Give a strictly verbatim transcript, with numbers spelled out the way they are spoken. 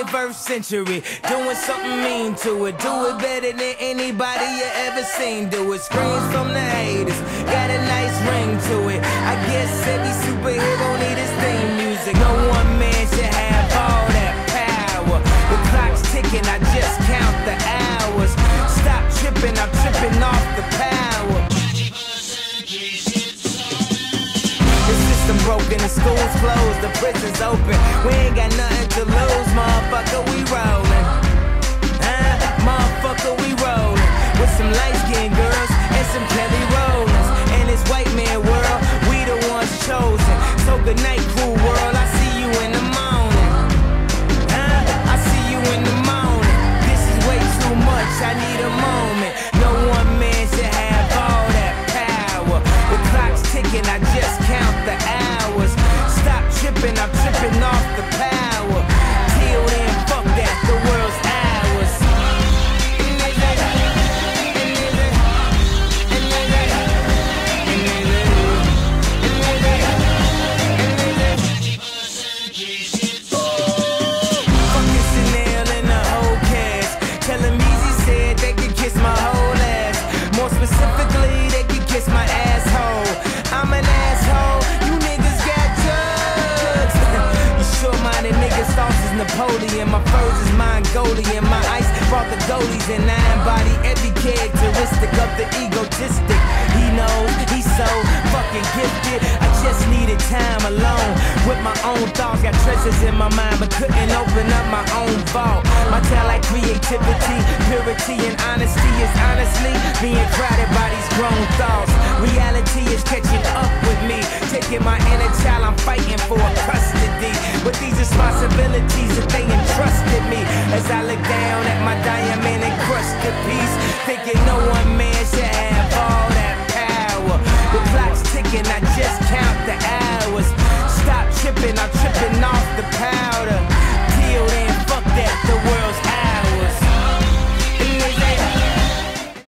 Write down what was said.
twenty-first century, doing something mean to it. Do it better than anybody you ever seen do it. Screams from the haters, got a nice ring to it. I guess every superhero need his theme music. No one man should have all that power. The clock's ticking, I just count the hours. Stop tripping, I'm tripping off the power. The system broken, the school's closed, the prison's open. We ain't got nothing to lose, motherfucker, we rollin'. Huh? Motherfucker, we rollin'. With some light-skinned girls and some Kelly Rollins. In this white man world, we the ones chosen. So good night, cool world, I see you in the morning. Huh? I see you in the morning. This is way too much, I need a moment. No one man should have all that power. The clock's ticking, I just count the hours. Stop tripping, I'm tripping off the power. Till then, fuck that, the world's ours. Fucking Chanel and the whole cast. Tell them Easy said they could kiss my whole ass. More specifically, they could kiss my asshole. I'm an asshole, you niggas got drugs. You short-minded niggas, sauce is Napoleon. My furs is Mongolian. My ice brought the goalies and I embody every characteristic of the egotistic. He knows he's so fucking gifted. I just needed time alone with my own thoughts. Got treasures in my mind but couldn't open up my own vault. My talent, creativity, purity and honesty is honestly being crowded by these grown thoughts. Reality is catching up with me, taking my inner child, I'm fighting for custody. With these responsibilities that they entrusted me, as I look down at my diamond and